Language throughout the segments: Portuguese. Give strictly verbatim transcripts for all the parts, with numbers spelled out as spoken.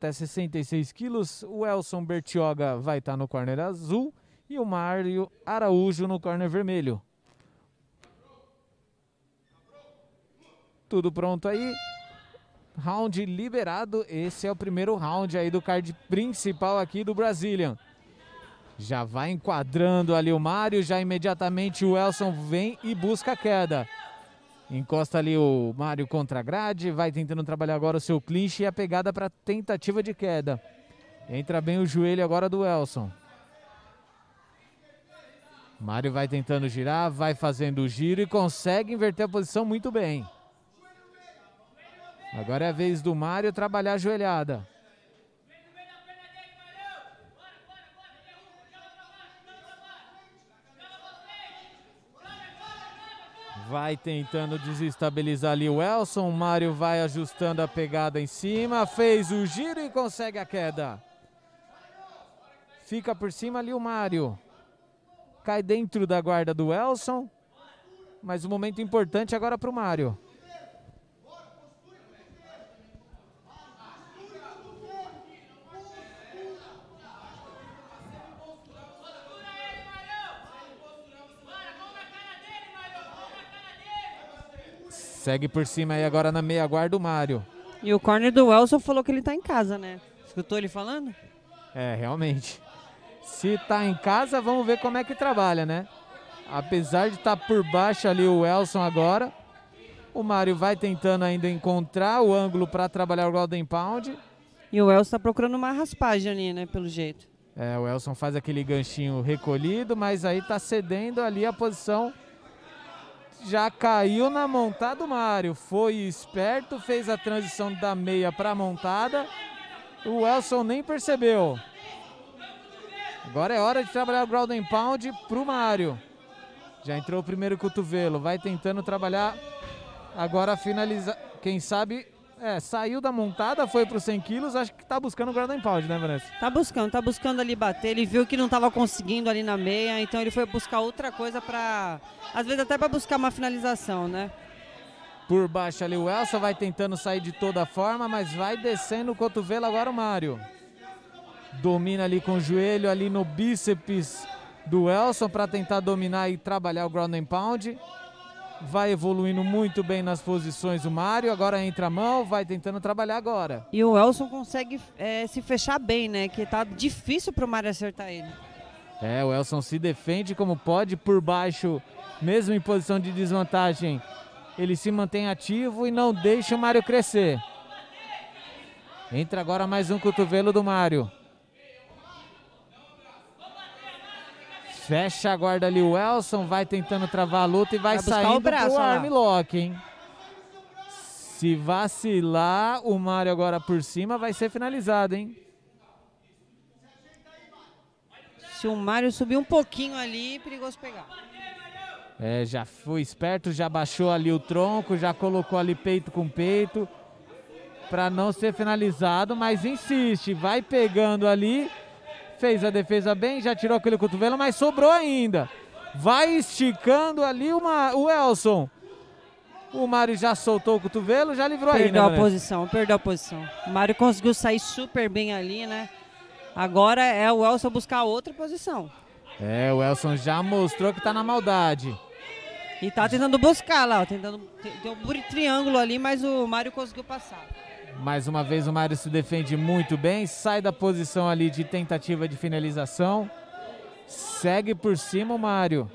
até sessenta e seis quilos. O Elson Bertioga vai estar no corner azul e o Mário Araújo no corner vermelho. Tudo pronto aí. Round liberado. Esse é o primeiro round aí do card principal aqui do Brazilian. Já vai enquadrando ali o Mário, já imediatamente o Elson vem e busca a queda. Encosta ali o Mário contra a grade, vai tentando trabalhar agora o seu clinch e a pegada para tentativa de queda. Entra bem o joelho agora do Elson. Mário vai tentando girar, vai fazendo o giro e consegue inverter a posição muito bem. Agora é a vez do Mário trabalhar a joelhada. Vai tentando desestabilizar ali o Elson. O Mário vai ajustando a pegada em cima. Fez o giro e consegue a queda. Fica por cima ali o Mário. Cai dentro da guarda do Elson. Mas um momento importante agora para o Mário. Segue por cima aí agora na meia guarda o Mário. E o corner do Elson falou que ele tá em casa, né? Escutou ele falando? É, realmente. Se tá em casa, vamos ver como é que trabalha, né? Apesar de estar tá por baixo ali o Elson agora, o Mário vai tentando ainda encontrar o ângulo para trabalhar o Golden Pound. E o Elson tá procurando uma raspagem ali, né? Pelo jeito. É, o Elson faz aquele ganchinho recolhido, mas aí tá cedendo ali a posição. Já caiu na montada do Mário, foi esperto, fez a transição da meia para a montada. O Elson nem percebeu. Agora é hora de trabalhar o ground and pound para o Mário. Já entrou o primeiro cotovelo, vai tentando trabalhar. Agora finaliza, quem sabe, é, saiu da montada, foi para os cem quilos, acho que tá buscando o ground and pound, né, Vanessa? Tá buscando, tá buscando ali bater, ele viu que não tava conseguindo ali na meia, então ele foi buscar outra coisa para, às vezes até para buscar uma finalização, né? Por baixo ali o Elson vai tentando sair de toda forma, mas vai descendo o cotovelo agora o Mário. Domina ali com o joelho ali no bíceps do Elson para tentar dominar e trabalhar o ground and pound. Vai evoluindo muito bem nas posições o Mário, agora entra a mão, vai tentando trabalhar agora. E o Elson consegue é, se fechar bem, né? Que tá difícil pro Mário acertar ele. É, o Elson se defende como pode por baixo, mesmo em posição de desvantagem. Ele se mantém ativo e não deixa o Mário crescer. Entra agora mais um cotovelo do Mário. Fecha a guarda ali o Elson, vai tentando travar a luta e vai, vai saindo braço, pro armlock, hein? Se vacilar, o Mário agora por cima vai ser finalizado, hein? Se o Mário subir um pouquinho ali, perigoso pegar. É, já foi esperto, já baixou ali o tronco, já colocou ali peito com peito para não ser finalizado, mas insiste, vai pegando ali. Fez a defesa bem, já tirou aquele cotovelo, mas sobrou ainda. Vai esticando ali uma, o Elson. O Mário já soltou o cotovelo, já livrou aí, né? Perdeu a posição, perdeu a posição. O Mário conseguiu sair super bem ali, né? Agora é o Elson buscar outra posição. É, o Elson já mostrou que tá na maldade. E tá tentando buscar lá, ó, tentando, tem um triângulo ali, mas o Mário conseguiu passar. Mais uma vez o Mário se defende muito bem, sai da posição ali de tentativa de finalização. Segue por cima o Mário.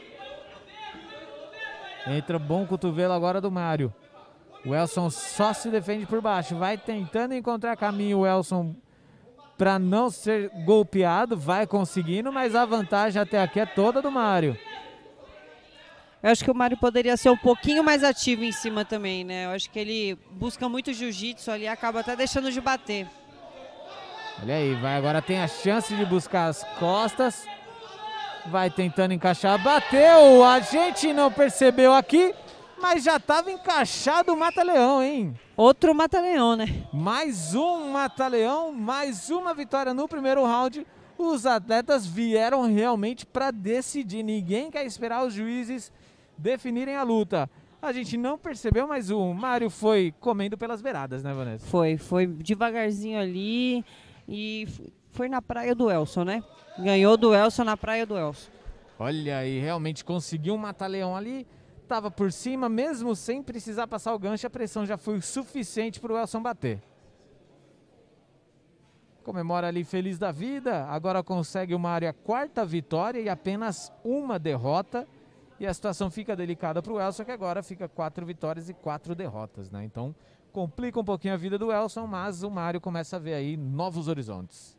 Entra bom cotovelo agora do Mário. O Elson só se defende por baixo, vai tentando encontrar caminho o Elson para não ser golpeado, vai conseguindo, mas a vantagem até aqui é toda do Mário. Eu acho que o Mário poderia ser um pouquinho mais ativo em cima também, né? Eu acho que ele busca muito jiu-jitsu ali, acaba até deixando de bater. Olha aí, vai agora tem a chance de buscar as costas. Vai tentando encaixar, bateu, a gente não percebeu aqui, mas já estava encaixado o Mata-Leão, hein? Outro Mata-Leão, né? Mais um Mata-Leão, mais uma vitória no primeiro round. Os atletas vieram realmente para decidir, ninguém quer esperar os juízes definirem a luta. A gente não percebeu, mas o Mário foi comendo pelas beiradas, né, Vanessa? Foi, foi devagarzinho ali e foi na praia do Elson, né? Ganhou do Elson na praia do Elson. Olha aí, realmente conseguiu um mata-leão ali, tava por cima, mesmo sem precisar passar o gancho, a pressão já foi o suficiente para o Elson bater. Comemora ali feliz da vida, agora consegue o Mário a quarta vitória e apenas uma derrota. E a situação fica delicada para o Elson, que agora fica quatro vitórias e quatro derrotas, né? Então complica um pouquinho a vida do Elson, mas o Mário começa a ver aí novos horizontes.